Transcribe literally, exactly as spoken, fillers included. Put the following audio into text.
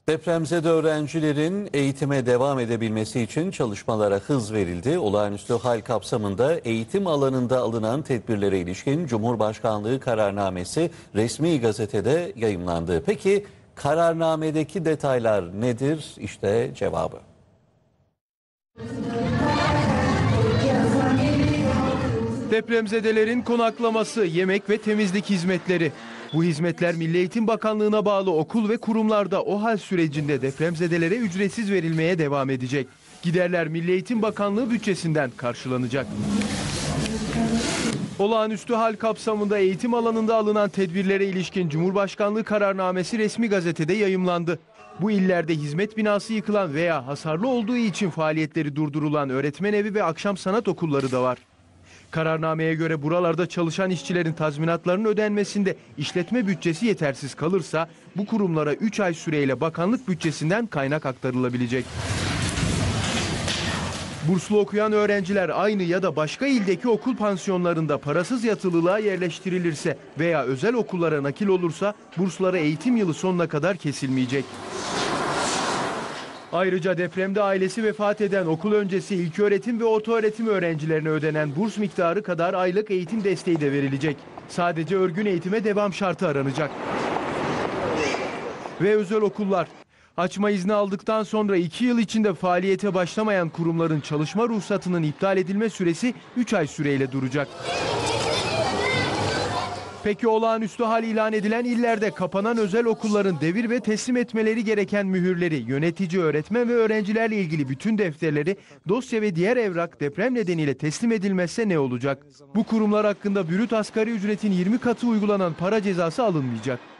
Depremzede öğrencilerin eğitime devam edebilmesi için çalışmalara hız verildi. Olağanüstü hal kapsamında eğitim alanında alınan tedbirlere ilişkin Cumhurbaşkanlığı kararnamesi resmi gazetede yayımlandı. Peki kararnamedeki detaylar nedir? İşte cevabı. Depremzedelerin konaklaması, yemek ve temizlik hizmetleri. Bu hizmetler Milli Eğitim Bakanlığı'na bağlı okul ve kurumlarda o hal sürecinde depremzedelere ücretsiz verilmeye devam edecek. Giderler Milli Eğitim Bakanlığı bütçesinden karşılanacak. Olağanüstü hal kapsamında eğitim alanında alınan tedbirlere ilişkin Cumhurbaşkanlığı kararnamesi resmi gazetede yayımlandı. Bu illerde hizmet binası yıkılan veya hasarlı olduğu için faaliyetleri durdurulan öğretmen evi ve akşam sanat okulları da var. Kararnameye göre buralarda çalışan işçilerin tazminatlarının ödenmesinde işletme bütçesi yetersiz kalırsa bu kurumlara üç ay süreyle bakanlık bütçesinden kaynak aktarılabilecek. Burslu okuyan öğrenciler aynı ya da başka ildeki okul pansiyonlarında parasız yatılılığa yerleştirilirse veya özel okullara nakil olursa burslara eğitim yılı sonuna kadar kesilmeyecek. Ayrıca depremde ailesi vefat eden okul öncesi ilköğretim ve ortaöğretim öğrencilerine ödenen burs miktarı kadar aylık eğitim desteği de verilecek. Sadece örgün eğitime devam şartı aranacak. Ve özel okullar. Açma izni aldıktan sonra iki yıl içinde faaliyete başlamayan kurumların çalışma ruhsatının iptal edilme süresi üç ay süreyle duracak. Peki olağanüstü hal ilan edilen illerde kapanan özel okulların devir ve teslim etmeleri gereken mühürleri, yönetici, öğretmen ve öğrencilerle ilgili bütün defterleri, dosya ve diğer evrak deprem nedeniyle teslim edilmezse ne olacak? Bu kurumlar hakkında brüt asgari ücretin yirmi katı uygulanan para cezası alınmayacak.